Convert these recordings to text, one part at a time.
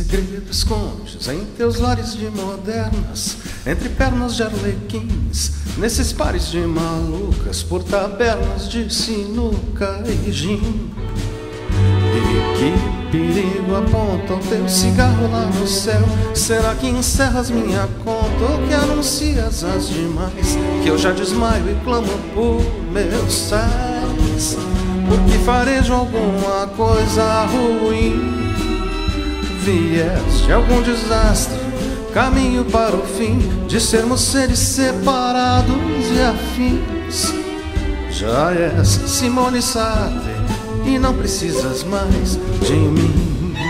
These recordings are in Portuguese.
segredo escondes em teus lares de modernas, entre pernas de arlequins, nesses pares de malucas, por tabernas de sinuca e gin? E que perigo aponta o teu cigarro lá no céu? Será que encerras minha conta ou que anuncias as demais? Que eu já desmaio e clamo por meus sais, porque farejo alguma coisa ruim. Vieste algum desastre, caminho para o fim de sermos seres separados e afins. Já és Simone Sartre e não precisas mais de mim.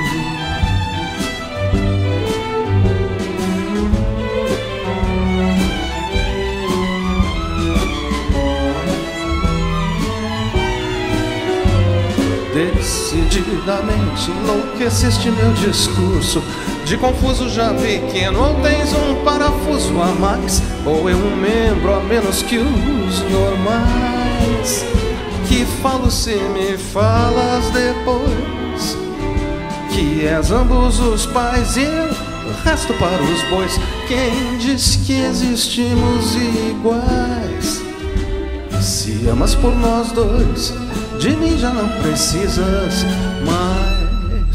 Decididamente enlouqueceste meu discurso. De confuso já pequeno, ou tens um parafuso a mais, ou eu um membro a menos que os normais. Que falo se me falas depois, que és ambos os pais e eu o resto para os bois. Quem diz que existimos iguais? Se amas por nós dois, de mim já não precisas mais.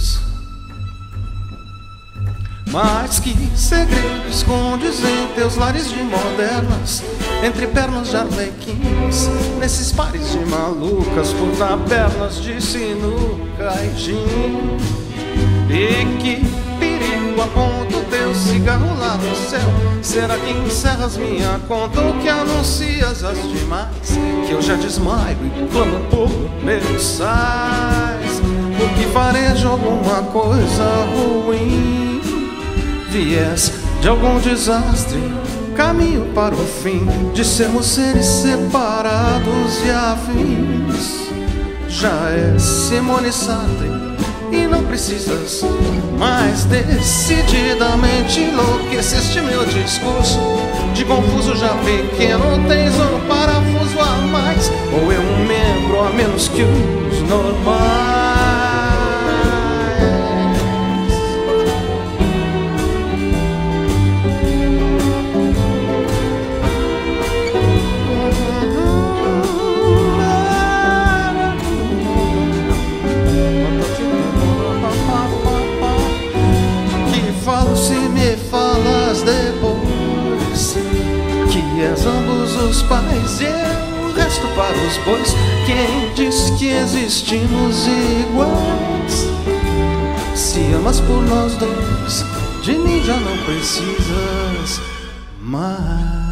Mas que segredo escondes em teus lares de modernas, entre pernas de arlequins, nesses pares de malucas, por tabernas de sinuca e gin? E que perigo aponta o teu cigarro lá no céu? Será que encerras minha conta ou que anuncias as demais? Que eu já desmaio e clamo por meus sais, porque farejo alguma coisa ruim. Viés de algum desastre, caminho para o fim de sermos seres separados e afins. Já és Simone Sartre e não precisas mais. Decididamente enlouqueceste meu discurso. De confuso já pequeno, tens um parafuso a mais, ou eu um membro a menos que os normais. Se me falas depois, que és ambos os pais e eu o resto para os bois. Quem diz que existimos iguais? Se amas por nós dois, de mim já não precisas mais.